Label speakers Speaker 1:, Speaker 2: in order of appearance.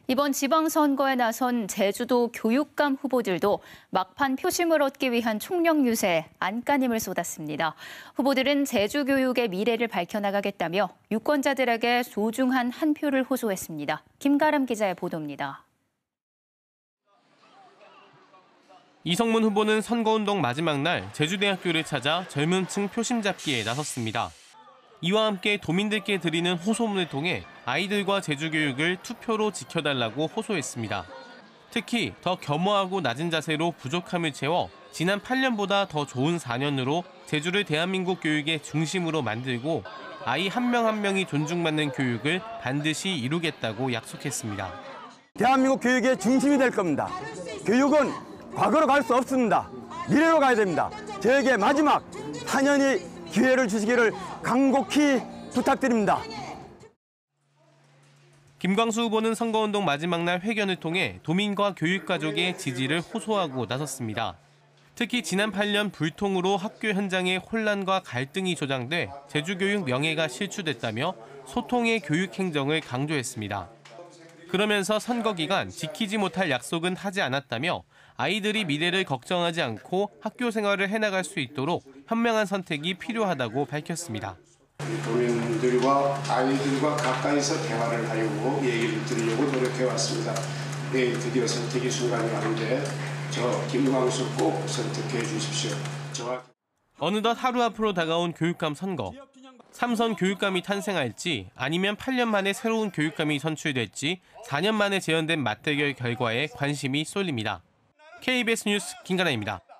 Speaker 1: 이번 지방선거에 나선 제주도 교육감 후보들도 막판 표심을 얻기 위한 총력 유세에 안간힘을 쏟았습니다. 후보들은 제주 교육의 미래를 밝혀나가겠다며 유권자들에게 소중한 한 표를 호소했습니다. 김가람 기자의 보도입니다.
Speaker 2: 이성문 후보는 선거운동 마지막 날 제주대학교를 찾아 젊은 층 표심 잡기에 나섰습니다. 이와 함께 도민들께 드리는 호소문을 통해 아이들과 제주교육을 투표로 지켜달라고 호소했습니다. 특히 더 겸허하고 낮은 자세로 부족함을 채워 지난 8년보다 더 좋은 4년으로 제주를 대한민국 교육의 중심으로 만들고 아이 한 명 한 명이 존중받는 교육을 반드시 이루겠다고 약속했습니다.
Speaker 3: 대한민국 교육의 중심이 될 겁니다. 교육은 과거로 갈 수 없습니다. 미래로 가야 됩니다. 저에게 마지막 4년이 기회를 주시기를 간곡히 부탁드립니다.
Speaker 2: 김광수 후보는 선거운동 마지막 날 회견을 통해 도민과 교육가족의 지지를 호소하고 나섰습니다. 특히 지난 8년 불통으로 학교 현장에 혼란과 갈등이 조장돼 제주교육 명예가 실추됐다며 소통의 교육 행정을 강조했습니다. 그러면서 선거 기간 지키지 못할 약속은 하지 않았다며 아이들이 미래를 걱정하지 않고 학교 생활을 해나갈 수 있도록 현명한 선택이 필요하다고 밝혔습니다.
Speaker 4: 도민들과 아이들과 가까이서 대화를 하려고 얘기를 들으려고 노력해왔습니다. 네, 드디어 선택의 순간이 왔는데 저 김광수 꼭 선택해 주십시오.
Speaker 2: 어느덧 하루 앞으로 다가온 교육감 선거. 3선 교육감이 탄생할지 아니면 8년 만에 새로운 교육감이 선출될지 4년 만에 재연된 맞대결 결과에 관심이 쏠립니다. KBS 뉴스 김가람입니다.